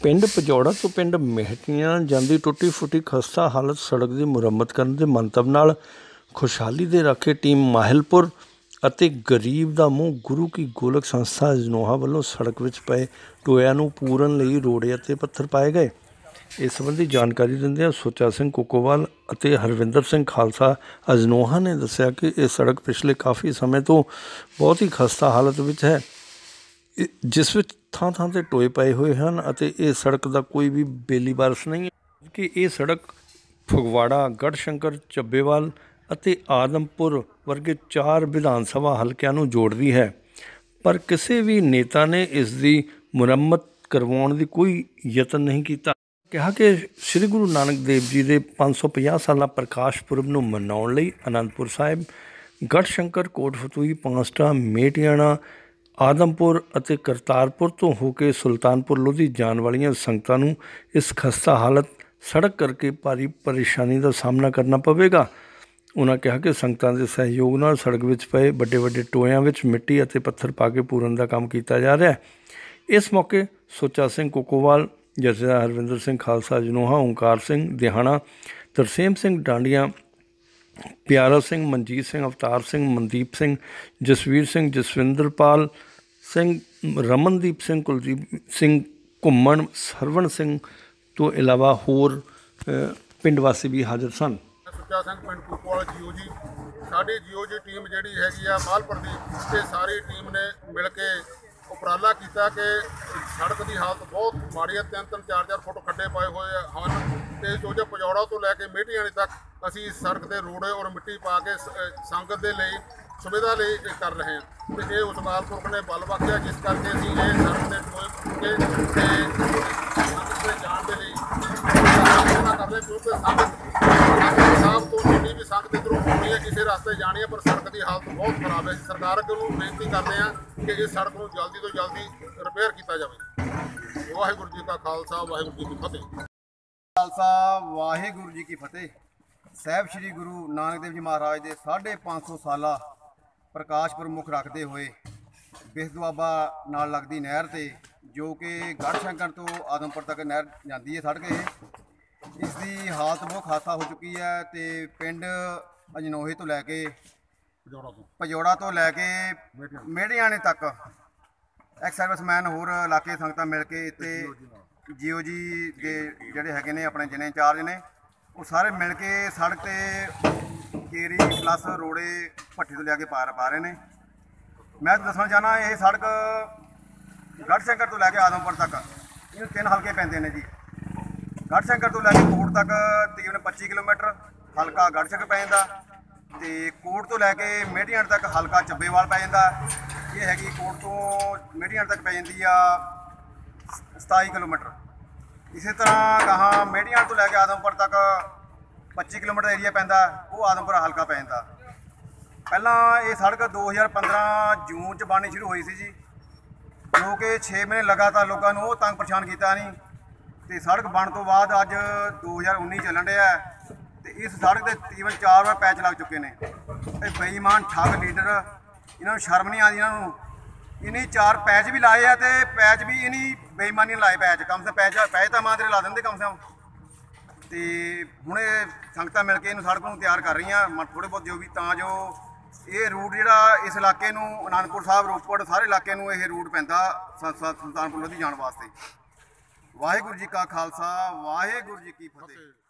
ਪਿੰਡ ਪਜੌੜਾ ਤੋਂ ਪਿੰਡ ਮੇਹਟੀਆਂ ਜਾਂਦੀ ਟੁੱਟੀ ਫੁੱਟੀ ਖਸਤਾ ਹਾਲਤ ਸੜਕ ਦੀ ਮੁਰੰਮਤ ਕਰਨ ਦੇ ਮੰਤਵ ਨਾਲ ਖੁਸ਼ਹਾਲੀ ਦੇ ਰਾਖੇ ਟੀਮ ਮਾਹਿਲਪੁਰ ਅਤੇ ਗਰੀਬ ਦਾ ਮੂੰਹ ਗੁਰੂ ਕੀ ਗੋਲਕ ਸੰਸਥਾ ਅਜਨੋਹਾ ਵੱਲੋਂ ਸੜਕ ਵਿੱਚ ਪਏ ਟੋਇਆਂ ਨੂੰ ਪੂਰਨ ਲਈ ਰੋੜੇ ਅਤੇ ਪੱਥਰ ਪਾਏ ਗਏ। ਇਸ ਸੰਬੰਧੀ ਜਾਣਕਾਰੀ ਦਿੰਦਿਆਂ ਸੁੱਚਾ ਸਿੰਘ ਕੋਕੋਵਾਲ ਅਤੇ ਹਰਵਿੰਦਰ ਸਿੰਘ ਖਾਲਸਾ ਅਜਨੋਹਾ ਨੇ ਦੱਸਿਆ ਕਿ ਇਹ ਸੜਕ ਪਿਛਲੇ ਕਾਫੀ ਸਮੇਂ ਤੋਂ ਬਹੁਤ ਹੀ ਖਸਤਾ ਹਾਲਤ ਵਿੱਚ ਹੈ, ਜਿਸ ਵਿੱਚ ਥਾਂ ਥਾਂ 'ਤੇ ਟੋਏ ਪਏ ਹੋਏ ਹਨ ਅਤੇ ਇਹ ਸੜਕ ਦਾ ਕੋਈ ਵੀ ਬੇਲੀ ਵਾਰਸ ਨਹੀਂ ਹੈ ਕਿ ਇਹ ਸੜਕ ਫਗਵਾੜਾ, ਗੜ੍ਹਸ਼ੰਕਰ, ਚੱਬੇਵਾਲ ਅਤੇ ਆਦਮਪੁਰ ਵਰਗੇ 4 ਵਿਧਾਨ ਸਭਾ ਹਲਕਿਆਂ ਨੂੰ ਜੋੜਦੀ ਹੈ, ਪਰ ਕਿਸੇ ਵੀ ਨੇਤਾ ਨੇ ਇਸ ਦੀ ਮੁਰੰਮਤ ਕਰਵਾਉਣ ਦੀ ਕੋਈ ਯਤਨ ਨਹੀਂ ਕੀਤਾ। ਕਿਹਾ ਕਿ ਸ੍ਰੀ ਗੁਰੂ ਨਾਨਕ ਦੇਵ ਜੀ ਦੇ 550 ਸਾਲਾ ਪ੍ਰਕਾਸ਼ ਪੁਰਬ ਨੂੰ ਮਨਾਉਣ ਲਈ ਅਨੰਦਪੁਰ ਸਾਹਿਬ, ਗੜ੍ਹਸ਼ੰਕਰ, ਕੋਟਫਤੂਹੀ, ਪਾਂਸਟਾ, ਮੇਟੀਆਣਾ, ਆਦਮਪੁਰ ਅਤੇ ਕਰਤਾਰਪੁਰ ਤੋਂ ਹੋ ਕੇ ਸੁਲਤਾਨਪੁਰ ਲੋਧੀ ਜਾਣ ਵਾਲੀਆਂ ਸੰਗਤਾਂ ਨੂੰ ਇਸ ਖਸਤਾ ਹਾਲਤ ਸੜਕ ਕਰਕੇ ਭਾਰੀ ਪਰੇਸ਼ਾਨੀ ਦਾ ਸਾਹਮਣਾ ਕਰਨਾ ਪਵੇਗਾ। ਉਹਨਾਂ ਕਿਹਾ ਕਿ ਸੰਗਤਾਂ ਦੇ ਸਹਿਯੋਗ ਨਾਲ ਸੜਕ ਵਿੱਚ ਪਏ ਵੱਡੇ ਵੱਡੇ ਟੋਇਆਂ ਵਿੱਚ ਮਿੱਟੀ ਅਤੇ ਪੱਥਰ ਪਾ ਕੇ ਪੂਰਨ ਦਾ ਕੰਮ ਕੀਤਾ ਜਾ ਰਿਹਾ ਹੈ। ਇਸ ਮੌਕੇ ਸੁੱਚਾ ਸਿੰਘ ਕੋਕੋਵਾਲ, ਜਥੇਦਾਰ ਹਰਵਿੰਦਰ ਸਿੰਘ ਖਾਲਸਾ ਅਜਨੋਹਾ, ਓਂਕਾਰ ਸਿੰਘ ਦਿਹਾਣਾ, ਤਰਸੇਮ ਸਿੰਘ ਡਾਂਡੀਆਂ, ਪਿਆਰਾ ਸਿੰਘ, ਮਨਜੀਤ ਸਿੰਘ, ਅਵਤਾਰ ਸਿੰਘ, ਮਨਦੀਪ ਸਿੰਘ, ਜਸਵੀਰ ਸਿੰਘ, ਜਸਵਿੰਦਰਪਾਲ ਸਿੰਘ, ਰਮਨਦੀਪ ਸਿੰਘ, ਕੁਲਦੀਪ ਸਿੰਘ, ਘੁੰਮਣ, ਸਰਵਣ ਸਿੰਘ ਤੋਂ ਇਲਾਵਾ ਹੋਰ ਪਿੰਡ ਵਾਸੀ ਵੀ ਹਾਜ਼ਰ ਸਨ। ਸੁੱਚਾ ਸਿੰਘ ਪਿੰਡ ਕੋਕੋਵਾਲ ਜੀ ਸਾਡੀ ਜੀ ਟੀਮ ਜਿਹੜੀ ਹੈਗੀ ਆ ਮਾਲਪੁਰ ਦੀ, ਤੇ ਸਾਰੀ ਟੀਮ ਨੇ ਮਿਲ ਕੇ ਉਪਰਾਲਾ ਕੀਤਾ ਕਿ ਸੜਕ ਦੀ ਹਾਲਤ ਬਹੁਤ ਮਾੜੀ ਹੈ। 3-3, 4-4 ਫੁੱਟ ਖੱਡੇ ਪਾਏ ਹੋਏ ਹਨ ਤੇ ਜੋ ਪਜੌੜਾ ਤੋਂ ਲੈ ਕੇ ਮੇਟੀਆਣੇ ਤੱਕ ਅਸੀਂ ਇਸ ਸੜਕ ਦੇ ਰੋੜੇ ਔਰ ਮਿੱਟੀ ਪਾ ਕੇ ਸੰਗਤ ਦੇ ਲਈ ਸੁਵਿਧਾ ਲਈ ਕਰ ਰਹੇ ਹਾਂ ਤੇ ਇਹ ਉਸ ਅਕਾਲ ਪੁਰਖ ਨੇ ਬਲ ਬਖਸ਼ਿਆ, ਜਿਸ ਕਰਕੇ ਅਸੀਂ ਇਹ ਸੜਕ ਦੇ ਟੋਏ ਫੁੱਕੇ ਤੇ ਸੰਗਤ ਦੇ ਜਾਣ ਦੇ ਲਈ ਕਰ ਰਹੇ, ਕਿਉਂਕਿ ਸੰਗਤ ਸਾਹਿਬ ਤੋਂ ਜਿੰਨੀ ਵੀ ਸੰਗਤ ਇੱਧਰੋਂ ਆਉਣੀ ਹੈ, ਕਿਸੇ ਰਸਤੇ ਜਾਣੀ ਹੈ, ਪਰ ਸੜਕ ਦੀ ਹਾਲਤ ਬਹੁਤ ਖਰਾਬ ਹੈ। ਸਰਕਾਰ ਅੱਗੇ ਨੂੰ ਬੇਨਤੀ ਕਰਦੇ ਹਾਂ ਕਿ ਇਸ ਸੜਕ ਨੂੰ ਜਲਦੀ ਤੋਂ ਜਲਦੀ ਰਿਪੇਅਰ ਕੀਤਾ ਜਾਵੇ। ਵਾਹਿਗੁਰੂ ਜੀ ਕਾ ਖਾਲਸਾ, ਵਾਹਿਗੁਰੂ ਜੀ ਕੀ ਫਤਿਹ। ਖਾਲਸਾ, ਵਾਹਿਗੁਰੂ ਜੀ ਕੀ ਫਤਿਹ। ਸਾਹਿਬ ਸ਼੍ਰੀ ਗੁਰੂ ਨਾਨਕ ਦੇਵ ਜੀ ਮਹਾਰਾਜ ਦੇ 550 ਸਾਲਾ ਪ੍ਰਕਾਸ਼ ਪੁਰਬ ਮੁੱਖ ਰੱਖਦੇ ਹੋਏ ਬਿਸ ਦੁਆਬਾ ਨਾਲ ਲੱਗਦੀ ਨਹਿਰ ਤੇ, ਜੋ ਕਿ ਗੜ੍ਹਸ਼ੰਕਰ ਤੋਂ ਆਦਮਪੁਰ ਤੱਕ ਨਹਿਰ ਜਾਂਦੀ ਹੈ ਸੜਕ, ਇਸ ਦੀ ਹਾਲਤ ਬਹੁਤ ਖਾਸਾ ਹੋ ਚੁੱਕੀ ਹੈ ਤੇ ਪਿੰਡ ਅਜਨੋਹੇ ਤੋਂ ਲੈ ਕੇ ਪਜੌੜਾ ਤੋਂ ਲੈ ਕੇ ਮੇੜੀਆਣੇ ਤੱਕ ਐਕਸ ਸਰਵਿਸਮੈਨ ਹੋਰ ਇਲਾਕੇ ਸੰਗਤਾਂ ਮਿਲ ਕੇ ਇੱਥੇ ਜੀਓ ਜੀ ਦੇ ਜਿਹੜੇ ਹੈਗੇ ਨੇ ਆਪਣੇ ਜਿੰਨੇ ਇੰਚਾਰਜ ਨੇ, ਉਹ ਸਾਰੇ ਮਿਲ ਕੇ ਸੜਕ 'ਤੇ ਕੇਰੀ ਪਲੱਸ ਰੋੜੇ ਭੱਠੀ ਤੋਂ ਲਿਆ ਕੇ ਪਾ ਰਹੇ ਨੇ। ਮੈਂ ਦੱਸਣਾ ਚਾਹੁੰਦਾ, ਇਹ ਸੜਕ ਗੜ੍ਹਸ਼ੰਕਰ ਤੋਂ ਲੈ ਕੇ ਆਦਮਪੁਰ ਤੱਕ ਇਹਨੂੰ 3 ਹਲਕੇ ਪੈਂਦੇ ਨੇ ਜੀ। ਗੜ੍ਹਸ਼ੰਕਰ ਤੋਂ ਲੈ ਕੇ ਕੋਟ ਤੱਕ ਤਕਰੀਬਨ 25 ਕਿਲੋਮੀਟਰ ਹਲਕਾ ਗੜ੍ਹਸ਼ੰਕਰ ਪੈ ਜਾਂਦਾ ਤੇ ਕੋਟ ਤੋਂ ਲੈ ਕੇ ਮੇਟੀਆਣੇ ਤੱਕ ਹਲਕਾ ਚੱਬੇਵਾਲ ਪੈ ਜਾਂਦਾ। ਇਹ ਹੈਗੀ ਕੋਟ ਤੋਂ ਮੇਟੀਆਣੇ ਤੱਕ ਪੈ ਜਾਂਦੀ ਆ 27 ਕਿਲੋਮੀਟਰ। ਇਸੇ ਤਰ੍ਹਾਂ ਗਾਹਾਂ ਮੇਟੀਆਣੇ ਤੋਂ ਲੈ ਕੇ ਆਦਮਪੁਰ ਤੱਕ 25 ਕਿਲੋਮੀਟਰ ਏਰੀਆ ਪੈਂਦਾ, ਉਹ ਆਦਮਪੁਰ ਹਲਕਾ ਪੈ ਜਾਂਦਾ। ਪਹਿਲਾਂ ਇਹ ਸੜਕ 2015 ਜੂਨ 'ਚ ਬਣਨੀ ਸ਼ੁਰੂ ਹੋਈ ਸੀ ਜੀ, ਜੋ ਕਿ 6 ਮਹੀਨੇ ਲਗਾਤਾਰ ਲੋਕਾਂ ਨੂੰ ਉਹ ਤੰਗ ਪਰੇਸ਼ਾਨ ਕੀਤਾ ਨਹੀਂ ਤੇ ਸੜਕ ਬਣਨ ਤੋਂ ਬਾਅਦ ਅੱਜ 2019 ਚੱਲਣ ਡਿਆ ਤੇ ਇਸ ਸੜਕ ਦੇ ਤਕਰੀਬਨ 4 ਵਾਰ ਪੈਚ ਲੱਗ ਚੁੱਕੇ ਨੇ। ਇਹ ਬੇਈਮਾਨ ਠੱਗ ਲੀਡਰ, ਇਹਨਾਂ ਨੂੰ ਸ਼ਰਮ ਨਹੀਂ ਆਉਂਦੀ, ਇਹਨਾਂ ਨੂੰ ਇਨੀ 4 ਪੈਚ ਵੀ ਲਾਏ ਆ ਤੇ ਪੈਚ ਵੀ ਇਨੀ ਬੇਈਮਾਨੀ ਲਾਏ। ਪੈਚ ਕਮ ਸੇ ਪੈਚ ਤਾਂ ਮਾਂ ਲਾ ਦਿੰਦੇ ਕਮ ਸੇ ਕਮ। ਤੇ ਹੁਣ ਇਹ ਸੰਗਤਾਂ ਮਿਲ ਕੇ ਇਹਨੂੰ ਸੜਕ ਨੂੰ ਤਿਆਰ ਕਰ ਰਹੀਆਂ ਥੋੜ੍ਹੇ ਬਹੁਤ ਜੋ ਵੀ, ਤਾਂ ਜੋ ਇਹ ਰੂਟ ਜਿਹੜਾ ਇਸ ਇਲਾਕੇ ਨੂੰ ਅਨੰਦਪੁਰ ਸਾਹਿਬ, ਰੋਪੜ ਸਾਰੇ ਇਲਾਕੇ ਨੂੰ ਇਹ ਰੂਟ ਪੈਂਦਾ ਸੁਲਤਾਨਪੁਰ ਲੋਧੀ ਜਾਣ ਵਾਸਤੇ। ਵਾਹਿਗੁਰੂ ਜੀ ਕਾ ਖਾਲਸਾ, ਵਾਹਿਗੁਰੂ ਜੀ ਕੀ ਫਤਿਹ।